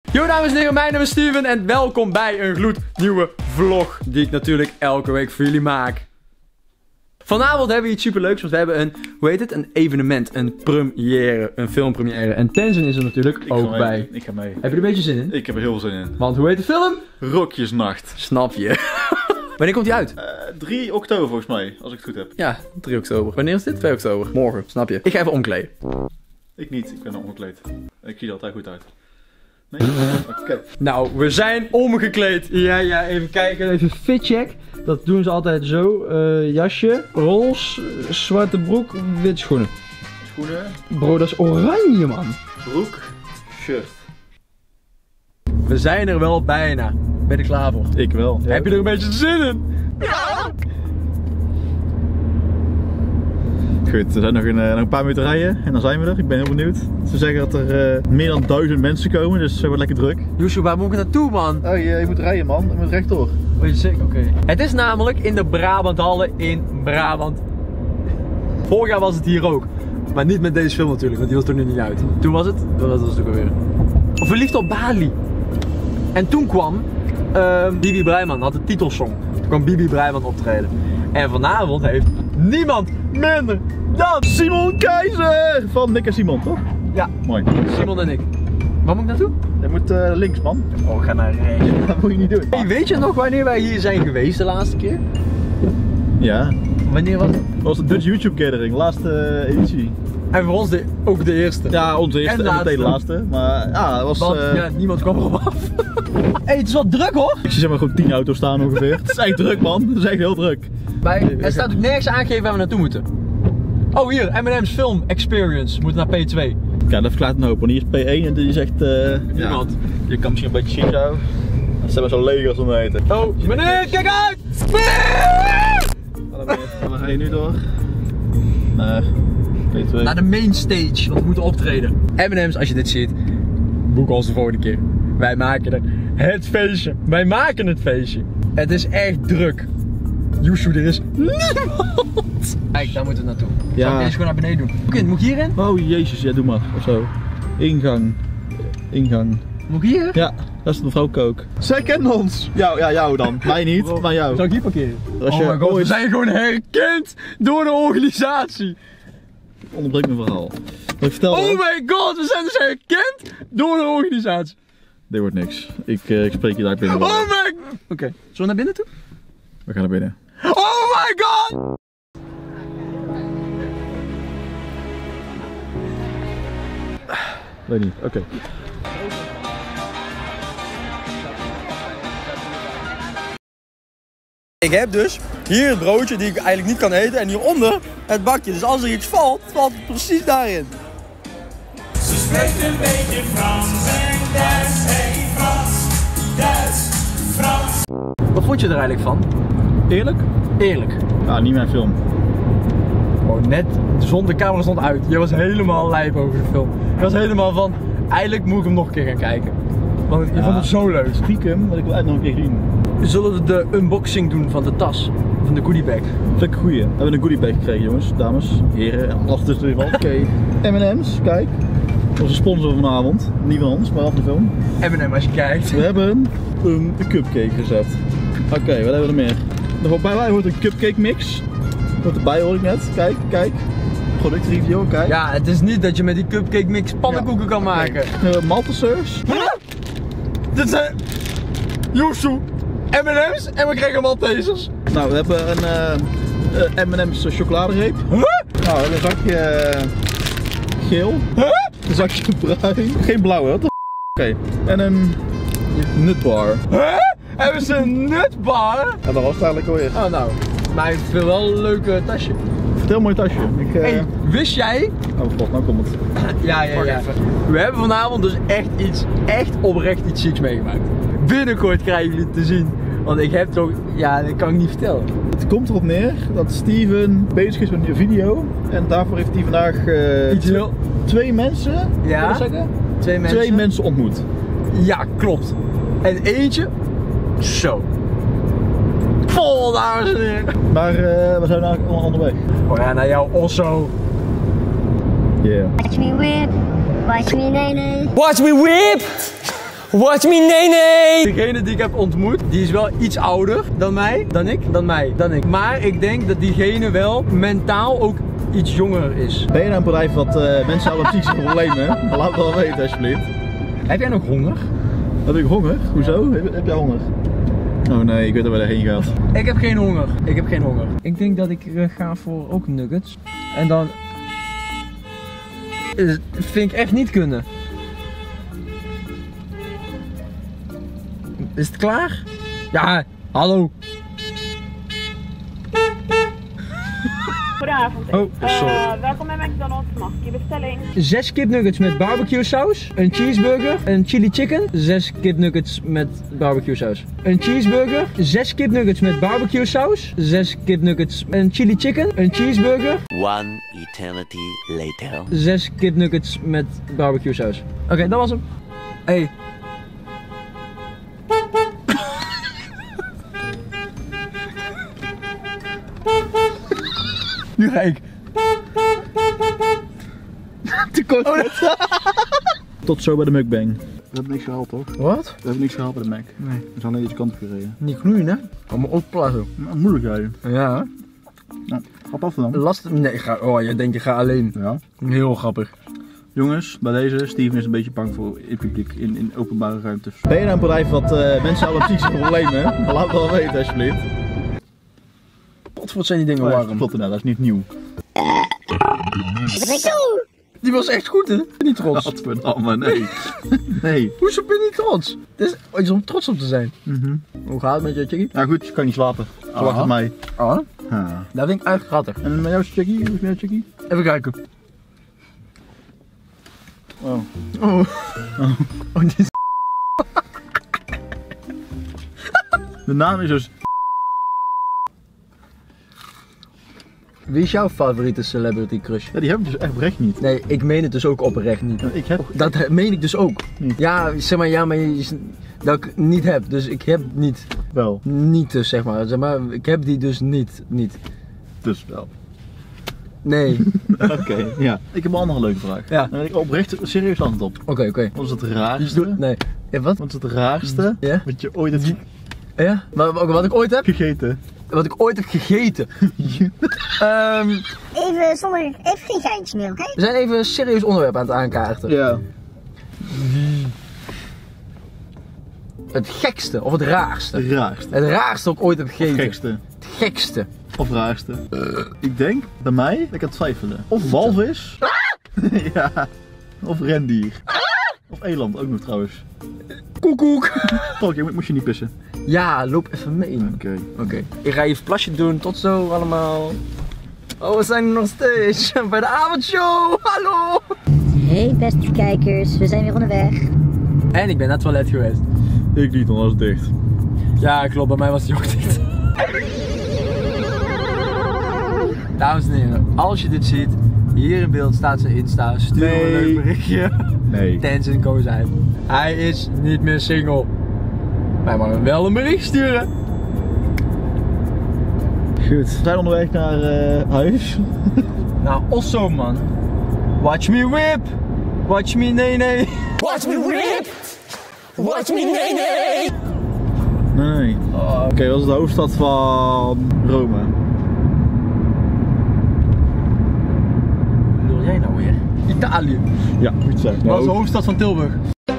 Yo dames en heren, mijn naam is Steven en welkom bij een gloednieuwe vlog die ik natuurlijk elke week voor jullie maak. Vanavond hebben we iets superleuks, want we hebben een, hoe heet het, een evenement, een première, een filmpremière. En Tenzin is er natuurlijk ook bij. Ik ga mee. Heb je er een beetje zin in? Ik heb er heel veel zin in. Want hoe heet de film? Rokjesnacht. Snap je. Wanneer komt die uit? 3 oktober volgens mij, als ik het goed heb. Ja, 3 oktober. Wanneer is dit? 2 oktober. Morgen, snap je. Ik ga even omkleden. Ik niet, ik ben al omgekleed. Ik zie er altijd goed uit. Nee? Oké. Nou, we zijn omgekleed. Ja, even kijken. Even fitcheck. Dat doen ze altijd zo. Jasje, roze, zwarte broek, witte schoenen. Schoenen, Bro, dat is oranje, man. broek, shirt. We zijn er wel bijna. Ben je er klaar voor? Ik wel. Heb je er een beetje zin in? Goed, we zijn nog een paar minuten rijden en dan zijn we er. Ik ben heel benieuwd. Ze zeggen dat er meer dan 1000 mensen komen, dus het wordt lekker druk. Joshua, waar moet ik naartoe, man? Oh, je moet rijden man, je moet rechtdoor. Oh, je zeker? Oké. Het is namelijk in de Brabanthallen in Brabant. Vorig jaar was het hier ook. Maar niet met deze film natuurlijk, want die was er nu niet uit. Toen was het? Dat was het ook alweer. Of Verliefd op Bali. En toen kwam Bibi Breiman, had de titelsong. Toen kwam Bibi Breiman optreden. En vanavond heeft niemand minder dan Simon Keizer! Van Nick en Simon, toch? Ja, Mooi. Simon en ik. Waar moet ik naartoe? Je moet links man. Oh, ga naar rechts. Dat moet je niet doen. Hey, weet je nog wanneer wij hier zijn geweest de laatste keer? Ja. Wanneer was het? Dat was de Dutch YouTube Gathering, laatste editie. En voor ons ook de eerste. Ja, onze eerste en meteen de laatste. Maar ja, dat was... Want ja, niemand kwam erop af. Hey, het is wel druk hoor! Ik zie zeg maar gewoon 10 auto's staan ongeveer. Het is echt druk man, het is echt heel druk. Er staat ook nergens aangegeven waar we naartoe moeten. Oh hier, M&M's Film Experience. We moeten naar P2. Ja, dat verklaart een hoop, want hier is P1 en die zegt... Niemand. Ja, je kan misschien een beetje zien zo. Dat zijn maar zo leeg als we weten. Oh, meneer, kijk uit! Waar ga je nu door? Naar P2. Naar de main stage, want we moeten optreden. M&M's, als je dit ziet, boek ons de volgende keer. Wij maken er het feestje. Wij maken het feestje. Het is echt druk. Joshua, er is niemand. Kijk, daar moeten we naartoe. Ja. Zal ik eerst gewoon naar beneden doen? Oké, moet ik hierin? Oh jezus, ja doe maar, of zo. Ingang. Moet ik hier? Ja, dat is de mevrouw Kook. Zij kennen ons! Jou dan. Mij niet, maar jou. Zal ik hier parkeren? Als je Oh my god, we ooit... zijn gewoon herkend door de organisatie. Onderbreek mijn verhaal. Wat ik vertelde... Oh my god, we zijn dus herkend door de organisatie. Dit wordt niks. Ik spreek je daar binnen. Oh my... Oké, zullen we naar binnen toe? We gaan naar binnen. Oh my god! Weet niet, oké. Ik heb dus hier het broodje die ik eigenlijk niet kan eten en hieronder het bakje. Dus als er iets valt, valt het precies daarin. Ze spreekt een beetje Frans en Duits, hey Frans, Duits, Frans. Wat vond je er eigenlijk van? Eerlijk? Eerlijk. Ja, niet mijn film. Oh, net de camera stond uit. Je was helemaal lijp over de film. Je was helemaal van, eigenlijk moet ik hem nog een keer gaan kijken. Want je vond het zo leuk. Stiekem, dat ik wil eigenlijk nog een keer zien. Zullen we de unboxing doen van de tas? Van de goodiebag? Dat is een goeie. We hebben een goodiebag gekregen jongens, dames, heren, alles tussen in ieder geval. Oké. M&M's, kijk. Onze sponsor vanavond. Niet van ons, maar van de film. M&M als je kijkt. We hebben een cupcake gezet. Oké, wat hebben we er meer? Bij mij hoort een cupcake mix. Wat erbij hoor ik net. Kijk. Productreview, kijk. Ja, het is niet dat je met die cupcake mix pannenkoeken kan maken. Maltesers. Dit zijn... Joshua, M&M's en we krijgen Maltesers. Nou, we hebben een M&M's chocoladereep. Huh? Nou, een zakje geel. Huh? Een zakje bruin. Geen blauw, hè? Oké. En een nutbar. Huh? Hebben ze een nutbar? En dat was het eigenlijk alweer. Oh nou, maar ik vind wel een leuk tasje. Heel mooi tasje. Hey, wist jij? Oh god, nou komt het. Ja. We hebben vanavond dus echt oprecht iets zieks meegemaakt. Binnenkort krijgen jullie het te zien. Want ik heb toch, ja, dat kan ik niet vertellen. Het komt erop neer dat Steven bezig is met een video. En daarvoor heeft hij vandaag twee mensen, ja, zeggen? twee mensen ontmoet. Ja, klopt. En eentje, zo. Vol, dames en heren. Maar we zijn eigenlijk allemaal onderweg. Oh ja, naar jouw Osso. Yeah. Watch me whip, watch me nay nay. Watch me whip! Watch me, nee! Degene die ik heb ontmoet, die is wel iets ouder dan mij. Dan ik. Maar ik denk dat diegene wel mentaal ook iets jonger is. Ben je nou een bedrijf wat mensen hebben psychische problemen? Laat het wel weten alsjeblieft. Heb jij nog honger? Heb ik honger? Hoezo? Heb jij honger? Oh nee, ik weet dat we daarheen gaat. Ik heb geen honger. Ik denk dat ik ga voor ook nuggets. En dan... vind ik echt niet kunnen. Is het klaar? Ja, hallo. Goedenavond. Oh, sorry. Welkom bij McDonald's. Mag ik je bestelling? 6 kipnuggets met barbecue saus, een cheeseburger, een chili chicken, 6 kipnuggets met barbecue saus. Een cheeseburger, 6 kipnuggets met barbecue saus, 6 kipnuggets, een chili chicken, een cheeseburger. One eternity later. 6 kipnuggets met barbecue saus. Oké, dat was hem. Hey. Nu ga ik. Te kort. Tot zo bij de mukbang. We hebben niks gehaald toch? Wat? We hebben niks gehaald bij de Mac. Nee. We zijn alleen deze kant op gereden. Niet gloeien, hè? Allemaal opplassen. Moeilijk rijden. Ja. Nou, gaat af dan. Lastig. Nee, je denkt je gaat alleen. Ja. Heel grappig. Jongens, bij deze, Steven is een beetje bang voor in publiek, in openbare ruimtes. Ben je nou een bedrijf wat mensen hebben psychische problemen? Laat het wel weten alsjeblieft. Wat zijn die dingen warm? Klopt inderdaad, dat is niet nieuw. Die was echt goed, hè? Ik ben niet trots. Godverdamme, nee. Nee. Hoezo ben je niet trots? Het is iets om trots op te zijn. Hoe gaat het met jou, Chickie? Nou goed, je kan niet slapen. Wacht op mij. Ah, Ah. dat vind ik echt grappig. En met jou, Chickie? Hoe is het met jou, Chickie? Even kijken. Oh. Oh, dit is... De naam is dus... Wie is jouw favoriete celebrity crush? Ja, die heb ik dus echt oprecht niet. Nee, ik meen het dus ook oprecht niet. Ik heb... Dat meen ik dus ook. Niet. Ja, zeg maar, dat ik niet heb. Dus ik heb niet. Wel. Niet dus, zeg maar. Ik heb die dus niet. Dus wel. Nee. Oké, ja. Ik heb een andere leuke vraag. Ja. Daar heb ik oprecht serieus antwoord op. Oké. Wat is het raarste? Nee. Ja, wat? Wat is het raarste Ja? wat je ooit hebt Ja? Wat ik ooit heb? gegeten? Wat ik ooit heb gegeten. Even geen geintje meer, oké? We zijn even een serieus onderwerp aan het aankaarten. Ja. Het gekste of het raarste? Het raarste. Het raarste dat ik ooit heb gegeten. Gekste. Het gekste. Of raarste. Ik denk, bij mij, dat ik aan het twijfelen. Of walvis. Ja. Of rendier. Of eland, ook nog trouwens. Koekoek. Oké, moest je niet pissen. Ja, loop even mee. Oké. Ik ga even plasje doen. Tot zo allemaal. Oh, we zijn er nog steeds bij de avondshow. Hallo. Hey beste kijkers, we zijn weer onderweg. En ik ben naar het toilet geweest. Ik niet, dan was het dicht. Ja, klopt. Bij mij was die ook dicht. Dames en heren, als je dit ziet, hier in beeld staat zijn Insta. Stuur me een leuk berichtje. Nee. Tenzin Kozijn. Hij is niet meer single. Wij mag hem wel een bericht sturen. Goed. We zijn onderweg naar huis. Nou, Osso man. Watch me whip. Watch me nee. Watch me whip! Watch me nee! Nee. Oké, wat is de hoofdstad van Rome? Wat bedoel jij nou weer? Italië. Ja, goed zo. Wat is de hoofdstad van Tilburg?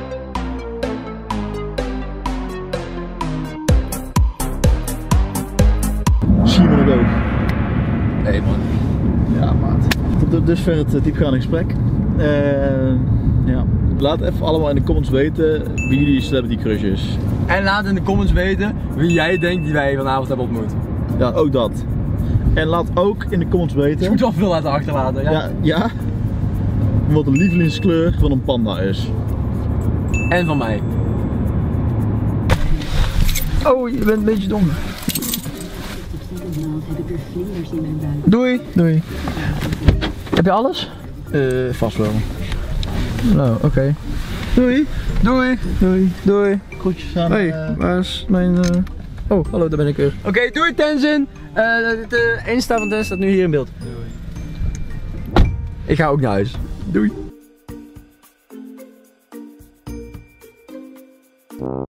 Siemenenberg. Nee man. Ja, maat. Tot dusver het diepgaande gesprek. Ja. Laat even allemaal in de comments weten wie jullie celebrity crush is. En laat in de comments weten wie jij denkt die wij vanavond hebben ontmoet. Ja, ook dat. En laat ook in de comments Je weten. moet wel veel laten achterlaten. Ja. Ja. Wat de lievelingskleur van een panda is. En van mij. Oh, je bent een beetje dom. Doei. Doei. Heb je alles? Vast wel. Nou, oké. Doei. Doei. Doei. Doei. Groetjes aan. Hey, waar is mijn... Oh, hallo, daar ben ik weer. Oké, doei Tenzin. De Insta van Tenzin staat nu hier in beeld. Doei. Ik ga ook naar huis. Doei.